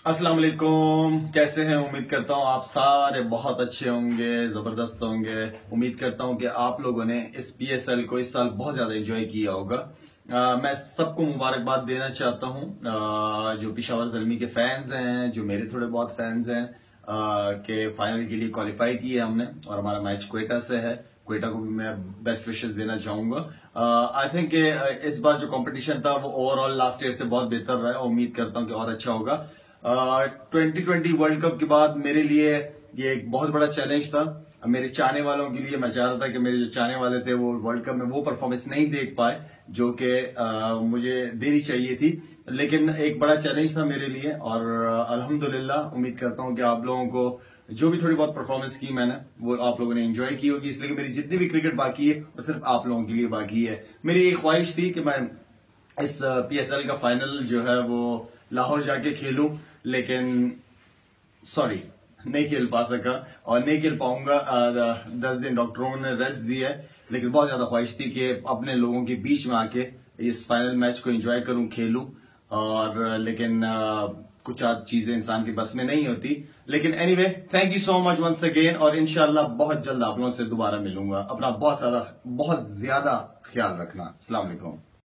अस्सलाम वालेकुम। कैसे हैं? उम्मीद करता हूँ आप सारे बहुत अच्छे होंगे, जबरदस्त होंगे। उम्मीद करता हूँ कि आप लोगों ने इस पीएसएल को इस साल बहुत ज्यादा एंजॉय किया होगा। मैं सबको मुबारकबाद देना चाहता हूँ, जो पिशावर ज़ल्मी के फैंस हैं, जो मेरे थोड़े बहुत फैंस हैं, के फाइनल के लिए क्वालिफाई किया हमने और हमारा मैच क्वेटा से है। क्वेटा को भी मैं बेस्ट विशेस देना चाहूंगा। आई थिंक इस बार जो कंपटीशन था वो ओवरऑल लास्ट ईयर से बहुत बेहतर रहा है। उम्मीद करता हूँ कि और अच्छा होगा। 2020 वर्ल्ड कप के बाद मेरे लिए ये एक बहुत बड़ा चैलेंज था। मेरे चाहने वालों के लिए मैं चाह रहा था कि मेरे जो चाहने वाले थे वो वर्ल्ड कप में वो परफॉर्मेंस नहीं देख पाए जो कि मुझे देनी चाहिए थी। लेकिन एक बड़ा चैलेंज था मेरे लिए और अल्हम्दुलिल्लाह उम्मीद करता हूं कि आप लोगों को जो भी थोड़ी बहुत परफॉर्मेंस की मैंने वो आप लोगों ने एंजॉय की होगी। इसलिए मेरी जितनी भी क्रिकेट बाकी है वो सिर्फ आप लोगों के लिए बाकी है। मेरी एक ख्वाहिश थी कि मैं इस पीएसएल का फाइनल जो है वो लाहौर जाके खेलूं, लेकिन सॉरी नहीं खेल पा सका और नहीं खेल पाऊंगा। 10 दिन डॉक्टरों ने रेस्ट दिया है, लेकिन बहुत ज्यादा ख्वाहिश थी कि अपने लोगों के बीच में आके इस फाइनल मैच को एंजॉय करूं, खेलूं। और लेकिन कुछ चीजें इंसान की बस में नहीं होती। लेकिन anyway, thank you so much once again और इंशाल्लाह बहुत जल्द आप लोगों से दोबारा मिलूंगा। अपना बहुत ज्यादा ख्याल रखना। अस्सलाम वालेकुम।